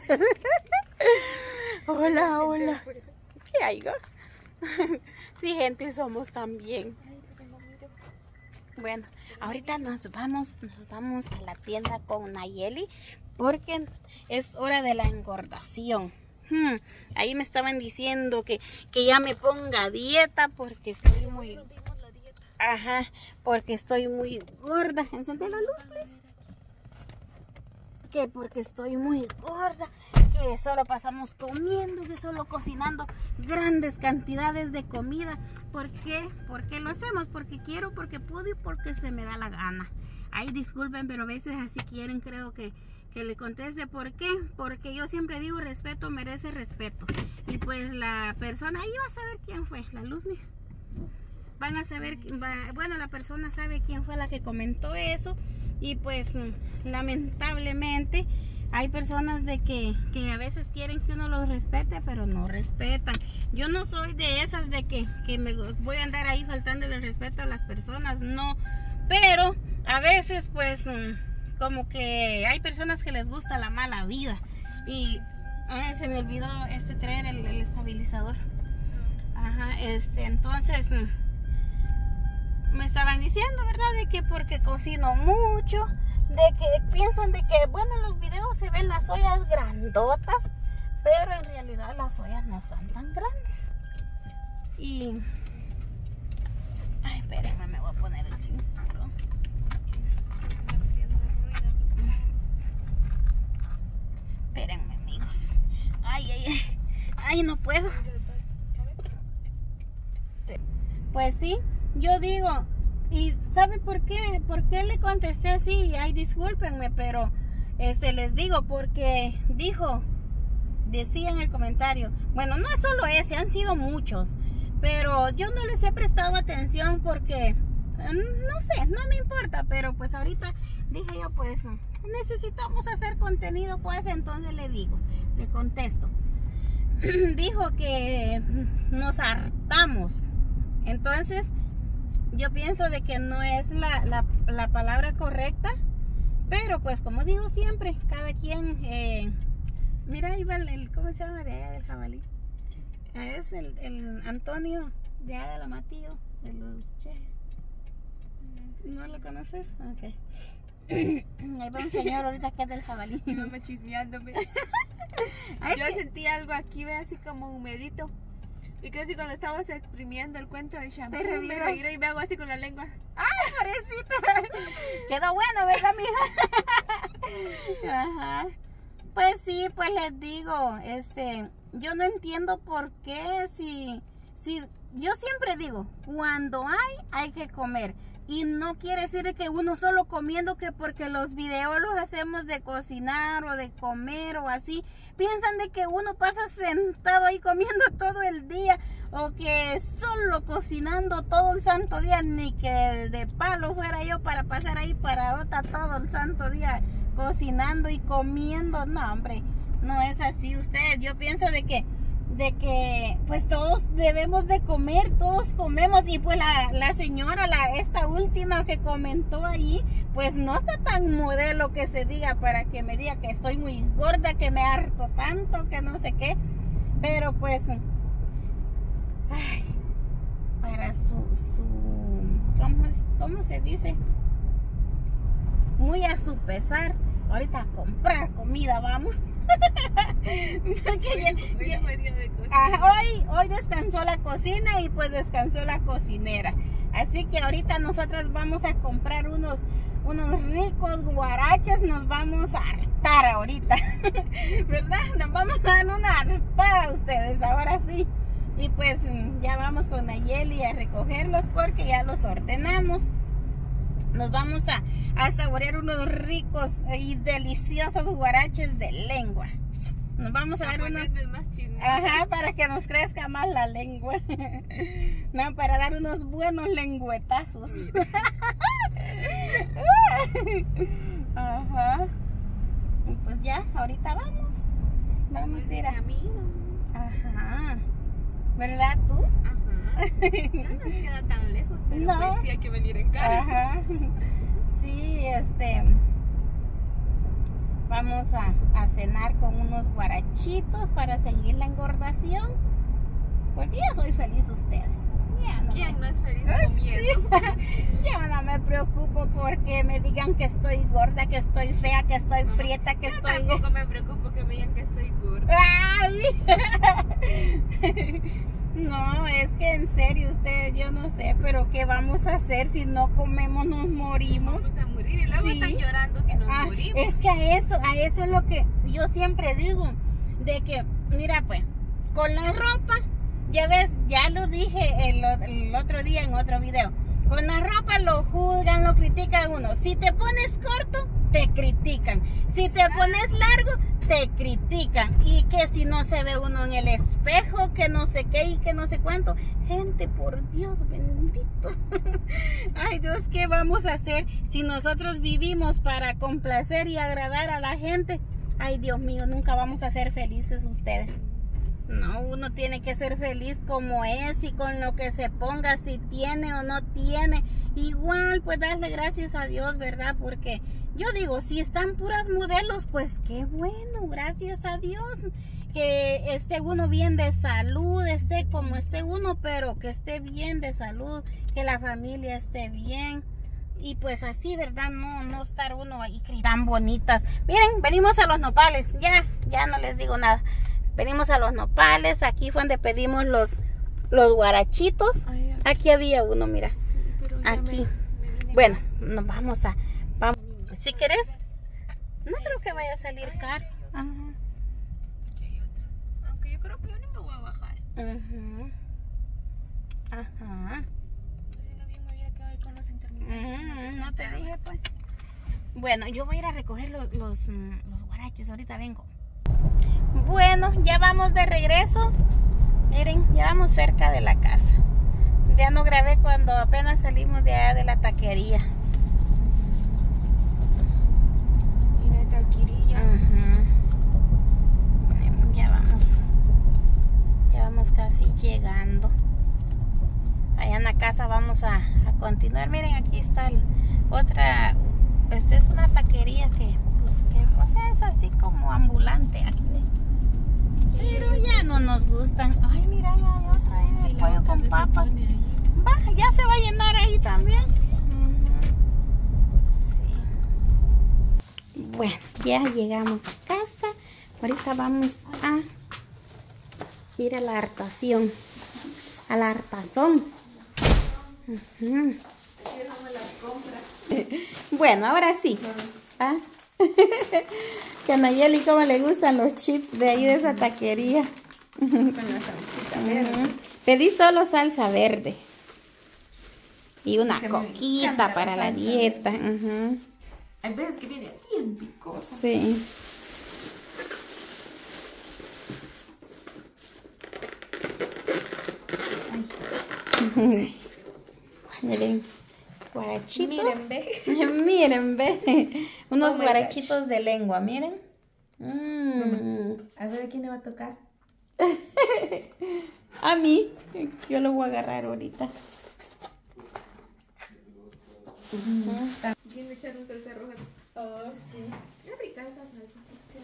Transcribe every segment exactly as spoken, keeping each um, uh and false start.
Hola, hola. ¿Qué hay, go? Sí, gente, somos también. Bueno, ahorita nos vamos, nos vamos a la tienda con Nayeli porque es hora de la engordación. Hmm, ahí me estaban diciendo que, que ya me ponga a dieta porque estoy muy... Ajá, porque estoy muy gorda. Encendé la luz, please. Que porque estoy muy gorda, que solo pasamos comiendo, que solo cocinando grandes cantidades de comida. ¿Por qué? ¿Por qué lo hacemos? Porque quiero, porque puedo y porque se me da la gana. Ay, disculpen, pero a veces así quieren, creo que, que le conteste. ¿Por qué? Porque yo siempre digo, respeto merece respeto. Y pues la persona, ahí va a saber quién fue, la luz mía. Van a saber, va, bueno, la persona sabe quién fue la que comentó eso. Y pues lamentablemente hay personas de que, que a veces quieren que uno los respete, pero no respetan. Yo no soy de esas de que, que me voy a andar ahí faltando el respeto a las personas, no. Pero a veces pues como que hay personas que les gusta la mala vida. Y ay, se me olvidó este traer el, el estabilizador. Ajá, este, entonces... me estaban diciendo, ¿verdad? De que porque cocino mucho, de que piensan de que, bueno, en los videos se ven las ollas grandotas, pero en realidad las ollas no están tan grandes. Y... ay, espérenme, me voy a poner el cinturón. Espérenme, amigos. Ay, ay, ay. Ay, no puedo. Pues sí. Yo digo, ¿y saben por qué? ¿Por qué le contesté así? Ay, discúlpenme, pero este les digo, porque dijo, decía en el comentario, bueno, no es solo ese, han sido muchos, pero yo no les he prestado atención porque, no sé, no me importa, pero pues ahorita dije yo, pues necesitamos hacer contenido, pues entonces le digo, le contesto. Dijo que nos hartamos, entonces... yo pienso de que no es la, la, la palabra correcta, pero pues como digo siempre, cada quien, eh, mira ahí va el, el, ¿cómo se llama? De allá del jabalí. Es el, el Antonio de allá de la Matillo, de los Chejes. ¿No lo conoces? Ok. Ahí va un señor ahorita que es del jabalí. Mi mamá chismeándome. Yo sentí algo aquí, ve, así como humedito. Y creo que cuando estabas exprimiendo el cuento del shampoo, me reiré y me hago así con la lengua. ¡Ay, pobrecita! Quedó bueno, ¿verdad, mija? Ajá. Pues sí, pues les digo, este, yo no entiendo por qué, si, si, yo siempre digo, cuando hay, hay que comer. Y no quiere decir que uno solo comiendo, que porque los videos los hacemos de cocinar o de comer o así, piensan de que uno pasa sentado ahí comiendo todo el día, o que solo cocinando todo el santo día, ni que de palo fuera yo para pasar ahí paradota todo el santo día cocinando y comiendo. No, hombre, no es así ustedes. Yo pienso de que de que pues todos debemos de comer, todos comemos. Y pues la, la señora, la esta última que comentó ahí, pues no está tan modelo que se diga, para que me diga que estoy muy gorda, que me harto tanto, que no sé qué. Pero pues ay, para su, su ¿cómo, es, ¿cómo se dice? Muy a su pesar, ahorita a comprar comida vamos. Porque hoy, ya, hoy, de ah, hoy, hoy descansó la cocina y pues descansó la cocinera. Así que ahorita nosotras vamos a comprar unos, unos ricos guaraches. Nos vamos a hartar ahorita. ¿Verdad? Nos vamos a dar una hartada a ustedes, ahora sí. Y pues ya vamos con Nayeli a recogerlos porque ya los ordenamos. Nos vamos a, a saborear unos ricos y deliciosos guaraches de lengua. Nos vamos a dar unos... más ajá, para que nos crezca más la lengua. No, para dar unos buenos lengüetazos. Ajá. Y pues ya, ahorita vamos. Vamos a ir a... camino. Ajá. ¿Verdad tú? Ajá. No nos queda tan lejos, pero no. Pues sí hay que venir en carro. Ajá. Sí, este... Vamos a, a cenar con unos guarachitos para seguir la engordación. Porque yo soy feliz ustedes. Ya no ¿Quién me... no es feliz comiendo? Sí. Yo no me preocupo porque me digan que estoy gorda, que estoy fea, que estoy No, prieta, que yo estoy... tampoco me preocupo que me digan que estoy gorda. ¡Ay! No, es que en serio ustedes, yo no sé, pero ¿qué vamos a hacer si no comemos? Nos morimos. Vamos a morir y luego Sí. están llorando si nos Ah, morimos. es que a eso, a eso es lo que yo siempre digo, de que, mira pues, con la ropa, ya ves, ya lo dije el, el otro día en otro video, con la ropa lo juzgan, lo critican uno. Si te pones corto, te critican. Si te pones largo, te critican. Y que si no se ve uno en el espejo, que no sé qué y que no sé cuánto. Gente, por Dios bendito. Ay Dios, ¿qué vamos a hacer si nosotros vivimos para complacer y agradar a la gente? Ay Dios mío, nunca vamos a ser felices ustedes. No, uno tiene que ser feliz como es y con lo que se ponga, si tiene o no tiene. Igual, pues darle gracias a Dios, ¿verdad? Porque yo digo, si están puras modelos, pues qué bueno, gracias a Dios. Que esté uno bien de salud, esté como esté uno, pero que esté bien de salud, que la familia esté bien. Y pues así, ¿verdad? No, no estar uno ahí tan bonitas. Miren, venimos a los nopales, ya, ya no les digo nada. Venimos a los nopales, aquí fue donde pedimos los, los guarachitos. Ay, aquí. Aquí había uno, mira. Sí, pero ya Aquí. me- me vine Bueno, acá. nos vamos a... Vamos. Si querés, no creo que vaya a salir caro. Ajá. Aquí hay otro. Aunque yo creo que yo ni me voy a bajar. Ujú. Ajá. Si no bien me hubiera quedado ahí con los intermitentes. Mm, no te dije, pues. Bueno, yo voy a ir a recoger los, los, mm, los guaraches, ahorita vengo. Bueno, ya vamos de regreso. Miren, ya vamos cerca de la casa. Ya no grabé cuando apenas salimos de allá de la taquería. Mira esta taquería. Ujú. Ya vamos. Ya vamos casi llegando. Allá en la casa vamos a, a continuar. Miren, aquí está el, otra. Esta es una taquería que, pues, que, o sea, es así como ambulante. Aquí ve. Pero ya no nos gustan. Ay, mira, ya hay otra ahí de Y la pollo otra con que se papas. pone ahí. Va, ya se va a llenar ahí también. Ujú. Sí. Bueno, ya llegamos a casa. Ahorita vamos a ir a la hartación. A la hartazón. Ujú. Bueno, ahora sí. ¿Ah? Que a Nayeli como le gustan los chips de ahí de esa taquería. Con la salsita verde. Ujú. Pedí solo salsa verde. Y una Que me coquita encanta la para la salsa dieta. Ujú. Hay veces que viene bien picosa. Sí. Miren, guarachitos. Miren, ve. Miren, ve. Unos Oh my guarachitos de lengua, miren. Mm. A ver a quién le va a tocar. A mí. Yo lo voy a agarrar ahorita. ¿Quién le echaron salsa roja? Oh, sí. Es rica esa salsa.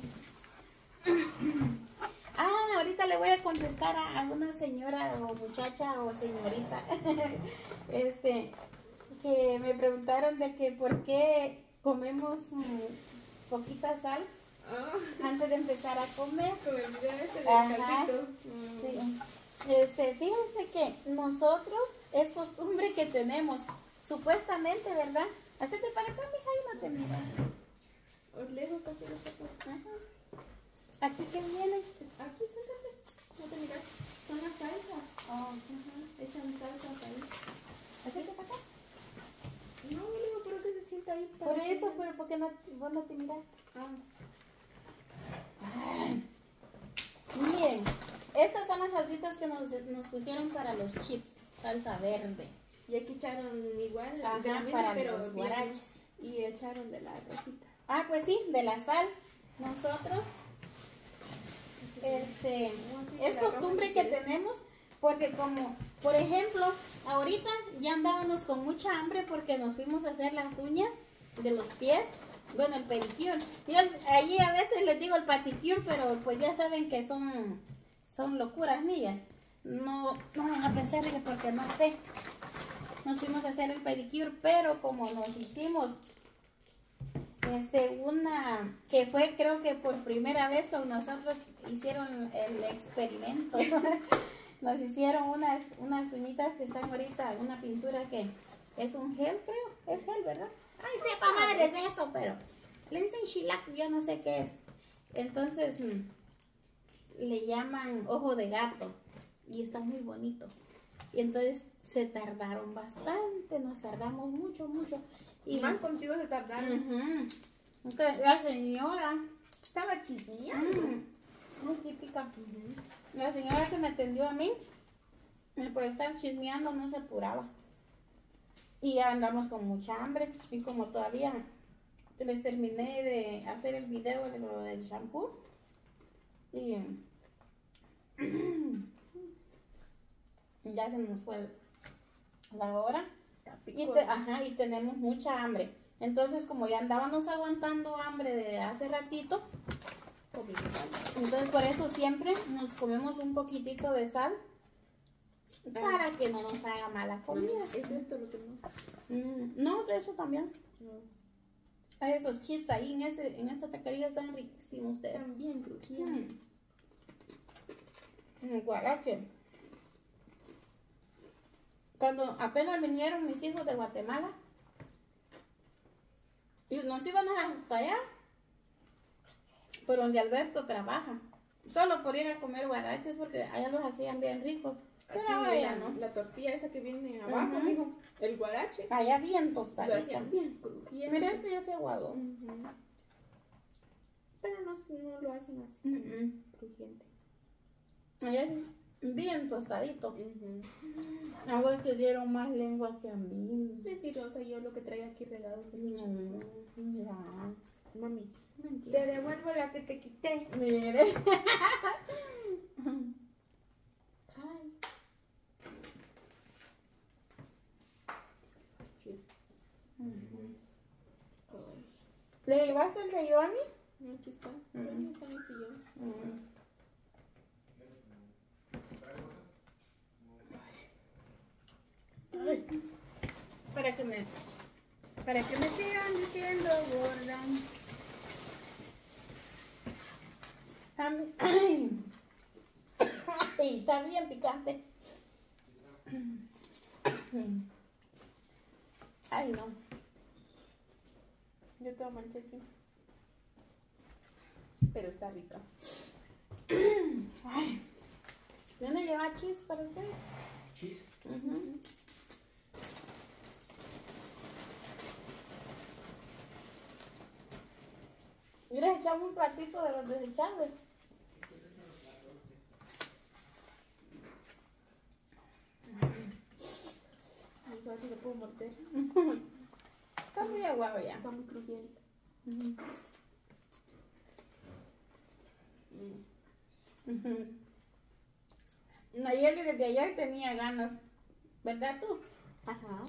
Ah, ahorita le voy a contestar a, a una señora o muchacha o señorita. Este, que me preguntaron de que por qué comemos mm, poquita sal Oh, antes de empezar a comer. con el video ese del Ajá. caldito. Mm. Sí. Este, fíjense que nosotros es costumbre que tenemos, supuestamente, ¿verdad? Hacete para acá, mija, y no te miras. Os lejos para que lo sepan. Ajá. Aquí que viene. Aquí, siéntate. No te miras. Son las salsas. Oh, Echan salsas ahí. hacete para acá. No, yo le digo, pero que se sienta ahí. para Por que- eso, pero porque no, vos no te miras. Ah. Ay. Miren, estas son las salsitas que nos, nos pusieron para los chips, salsa verde. Y aquí echaron igual, Ajá, de la misma, para pero los bien. guaraches. Y echaron de la rojita. Ah, pues sí, de la sal. Nosotros, este, es costumbre que tenemos, porque como, por ejemplo, ahorita ya andábamos con mucha hambre porque nos fuimos a hacer las uñas de los pies Bueno, el pedicure. Yo allí a veces les digo el paticure, pero pues ya saben que son, son locuras mías. No, no van a pensar que porque no sé. Nos fuimos a hacer el pedicure, pero como nos hicimos este, una, que fue creo que por primera vez con nosotros hicieron el experimento. Nos hicieron unas, unas uñitas que están ahorita, una pintura que es un gel, creo. Es gel, ¿verdad? Ay, sepa madre es eso, pero le dicen shellac, yo no sé qué es. Entonces le llaman ojo de gato y está muy bonito. Y entonces se tardaron bastante, nos tardamos mucho, mucho. Y más contigo se tardaron. Uh-huh. Entonces la señora estaba chismeando. Uh-huh. Muy típica. Uh-huh. La señora que me atendió a mí, por estar chismeando, no se apuraba. Y ya andamos con mucha hambre. Y como todavía les terminé de hacer el video de lo del shampoo. Y ya se nos fue la hora. Y, te, ajá, y tenemos mucha hambre. Entonces, como ya andábamos aguantando hambre de hace ratito, entonces por eso siempre nos comemos un poquitito de sal. Para que no nos haga mala comida. ¿Es esto lo que no? Mm, no, de eso también. No. Hay esos chips ahí en, ese, en esa taquería, están riquísimos ustedes. Están bien crujientes. Mm. El guarache. Cuando apenas vinieron mis hijos de Guatemala y nos íbamos hasta allá, por donde Alberto trabaja, solo por ir a comer guaraches porque allá los hacían bien ricos. Pero así, ahora ya la, no. La tortilla esa que viene abajo, uh-huh. Mijo, el guarache. Allá bien tostadito. Lo hacían bien crujiente. Mira, este ya se aguadó. Uh-huh. Pero no, no lo hacen así, uh-huh. Crujiente. Allá es bien tostadito. Uh-huh. A vos te dieron más lengua que a mí. Mentirosa, yo lo que traigo aquí regado. No, mira. Mami, mentira. Te devuelvo la que te quité. Mire. Ay. Uh-huh. ¿Le llevaste el de Johnny? No, aquí está. Uh-huh. Johnny está en el sillón. Uh-huh. Ay. Para que me para que me sigan diciendo gorda. Ay. Ay, está bien picante. Ay, no. Yo te voy a manchar aquí. Pero está rica. Ay. ¿De dónde lleva cheese para ustedes? Cheese. Uh-huh. Mira, echamos un platito de los desechables. Vamos a ver si lo puedo morder. Está muy aguado ya. Está muy crujiente. Uh-huh. Uh-huh. Nayeli desde ayer tenía ganas, ¿verdad tú? Ajá.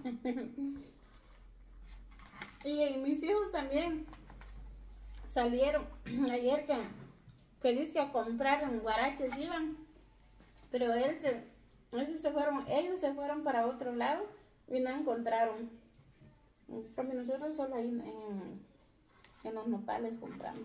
Y mis hijos también salieron ayer que, que dice que a comprar guaraches iban, pero él se, ellos se fueron, ellos se fueron para otro lado y no encontraron. Porque nosotros solo ahí en, en los nopales compramos.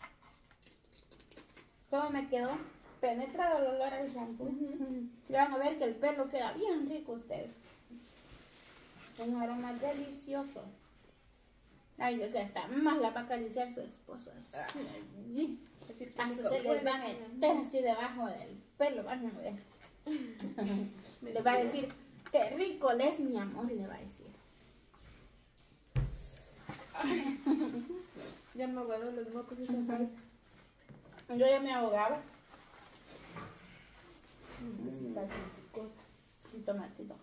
Todo me quedó penetrado el olor al shampoo. Uh-huh. Ya van a ver que el pelo queda bien rico ustedes. Un aroma delicioso. Ay, Dios, ya está. Más la va a acariciar su esposo. Así, así se les va a meter así debajo del pelo. Van a ver. Le va a decir, qué rico es mi amor, le va a decir. Ya me aguadó los mocos esa uh-huh. salsa. Yo ya me ahogaba. Uh-huh. Así está cosa. Un tomatito.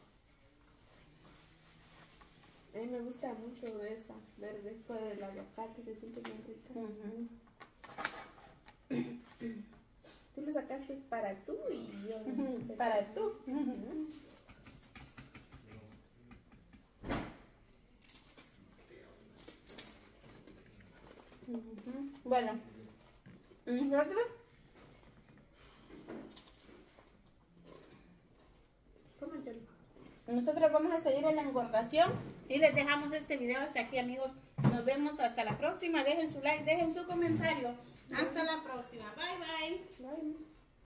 A mí me gusta mucho esa, ver después del aguacate, se siente bien rica. Uh-huh. Tú lo sacaste para tú y yo. Uh-huh. Para tú. Uh-huh. Bueno, nosotros nosotros vamos a seguir en la engordación y les dejamos este video hasta aquí, amigos. Nos vemos hasta la próxima. Dejen su like, dejen su comentario. Hasta la próxima. Bye, bye. Bye.